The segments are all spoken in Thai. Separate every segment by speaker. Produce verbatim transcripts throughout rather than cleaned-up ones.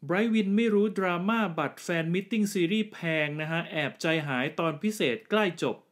Speaker 1: ไบรท์วินไม่รู้ดราม่าบัตรแฟนมิทติ้งซีรีส์แพงนะฮะแอบใจหายตอนพิเศษใกล้จบ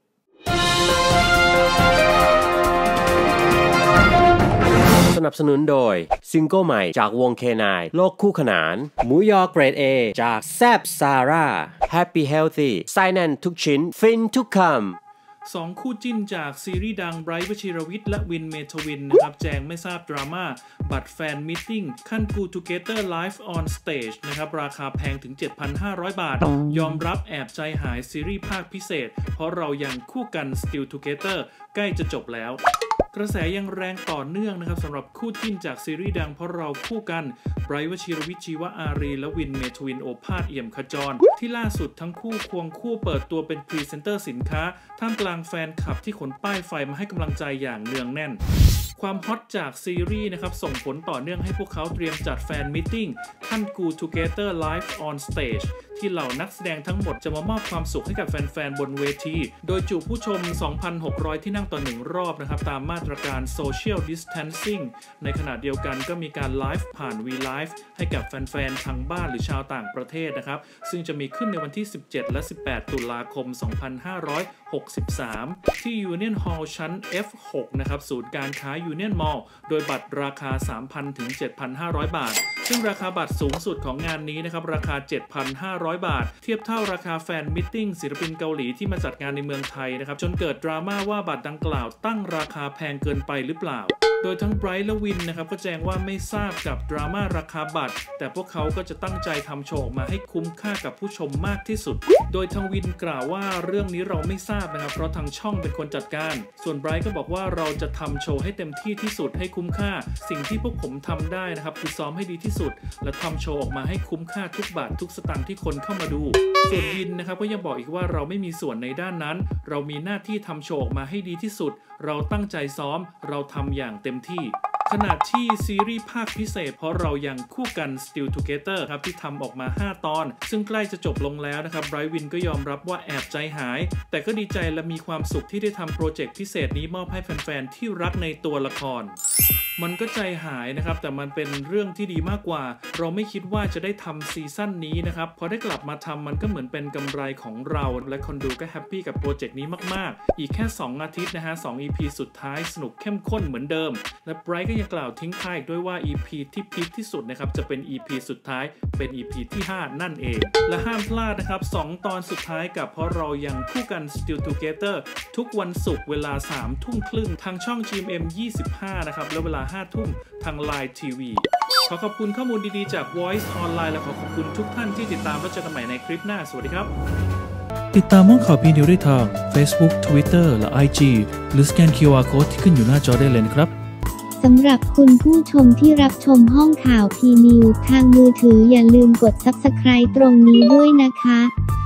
Speaker 2: สนับสนุนโดยซิงเกิลใหม่จากวง เค ไนน์ โลกคู่ขนานหมูยอเกรด เอ จากแซบซาร่า Happy Healthy ไส้แน่นทุกชิ้นฟินทุกคำ
Speaker 1: สองคู่จิ้นจากซีรีส์ดังไบรท์ วชิรวิทย์และวิน เมทวินนะครับแจงไม่ทราบดราม่าบัตรแฟนมิทติ้งขั้น Go Together Live on Stage นะครับราคาแพงถึง เจ็ดพันห้าร้อย บาทยอมรับแอบใจหายซีรีส์ภาคพิเศษเพราะเรายังคู่กัน Still Together ใกล้จะจบแล้วกระแสยังแรงต่อเนื่องนะครับสำหรับคู่จิ้นจากซีรีส์ดังเพราะเราคู่กันไบรท์ วชิรวิทย์ ชีวอารีและวิน เมทวิน โอภาสเอี่ยมขจรที่ล่าสุดทั้งคู่ควงคู่เปิดตัวเป็นพรีเซนเตอร์สินค้าท่ามกลางแฟนคลับที่ขนป้ายไฟมาให้กำลังใจอย่างเนืองแน่นความฮอตจากซีรีส์นะครับส่งผลต่อเนื่องให้พวกเขาเตรียมจัดแฟนมิทติ้งขั้น Go Together Live on Stage ที่เหล่านักแสดงทั้งหมดจะมามอบความสุขให้กับแฟนๆบนเวทีโดยจุผู้ชม สองพันหกร้อย ที่นั่งต่อหนึ่งรอบนะครับตามมาตรการ Social Distancing ในขณะเดียวกันก็มีการไลฟ์ผ่าน วี ไลฟ์ ให้กับแฟนๆทางบ้านหรือชาวต่างประเทศนะครับซึ่งจะมีขึ้นในวันที่สิบเจ็ดและสิบแปดตุลาคมสองพันห้าร้อยหกสิบสามที่ Union Hall ชั้น เอฟ หก นะครับศูนย์การค้า Union Mall โดยบัตรราคา สามพัน ถึง เจ็ดพันห้าร้อย บาทซึ่งราคาบัตรสูงสุดของงานนี้นะครับราคา เจ็ดพันห้าร้อย บาทเทียบเท่าราคาแฟนมิทติ้งศิลปินเกาหลีที่มาจัดงานในเมืองไทยนะครับจนเกิดดราม่าว่าบัตรดังกล่าวตั้งราคาแพงเกินไปหรือเปล่าโดยทั้งไบรท์และวินนะครับก็แจ้งว่าไม่ทราบกับดราม่าราคาบัตรแต่พวกเขาก็จะตั้งใจทำโชว์ออกมาให้คุ้มค่ากับผู้ชมมากที่สุดโดยทางวินกล่าวว่าเรื่องนี้เราไม่ทราบนะครับเพราะทางช่องเป็นคนจัดการส่วนไบรท์ก็บอกว่าเราจะทำโชว์ให้เต็มที่ที่สุดให้คุ้มค่าสิ่งที่พวกผมทำได้นะครับคือซ้อมให้ดีที่สุดและทำโชว์ออกมาให้คุ้มค่าทุกบาททุกสตางค์ที่คนเข้ามาดูส่วนวินนะครับก็ยังบอกอีกว่าเราไม่มีส่วนในด้านนั้นเรามีหน้าที่ทำโชว์ออกมาให้ดีที่สุดเราตั้งใจซ้อมเราทำอย่างเต็มที่ขณะที่ซีรีส์ภาคพิเศษเพราะเรายังคู่กัน Still Together ครับที่ทำออกมาห้าตอนซึ่งใกล้จะจบลงแล้วนะครับไบรท์วินก็ยอมรับว่าแอบใจหายแต่ก็ดีใจและมีความสุขที่ได้ทำโปรเจกต์พิเศษนี้มอบให้แฟนๆที่รักในตัวละครมันก็ใจหายนะครับแต่มันเป็นเรื่องที่ดีมากกว่าเราไม่คิดว่าจะได้ทำซีซั่นนี้นะครับพอได้กลับมาทำมันก็เหมือนเป็นกำไรของเราและคนดูก็แฮปปี้กับโปรเจกต์นี้มากๆอีกแค่สองอาทิตย์นะฮะสอง อี พี สุดท้ายสนุกเข้มข้นเหมือนเดิมและไบรท์ก็ยังกล่าวทิ้งท้ายอีกด้วยว่า อี พี ที่พีคที่สุดนะครับจะเป็น อี พี สุดท้ายเป็น อี พี ที่ห้านั่นเองและห้ามพลาดนะครับสองตอนสุดท้ายกับเพราะเรายังคู่กัน Still Together ทุกวันศุกร์เวลาสามทุ่มครึ่งทางช่อง จี เอ็ม เอ็ม ยี่สิบห้านะครับและเวลาห้าทุ่มทาง ไลน์ ที วี ขอขอบคุณข้อมูลดีๆจาก Voice ออนไลน์และขอขอบคุณทุกท่านที่ติดตามและเจอกันใหม่ในคลิปหน้าสวัสดีครับติดตามห้องข่าว พี นิวส์ ได้ทาง Facebook Twitter และ ไอ จี หรือสแกน คิว อาร์ Code ที่ขึ้นอยู่หน้าจอได้เลยนะครับ
Speaker 3: สำหรับคุณผู้ชมที่รับชมห้องข่าว พี นิวส์ ทางมือถืออย่าลืมกด ซับสไครบ์ ตรงนี้ด้วยนะคะ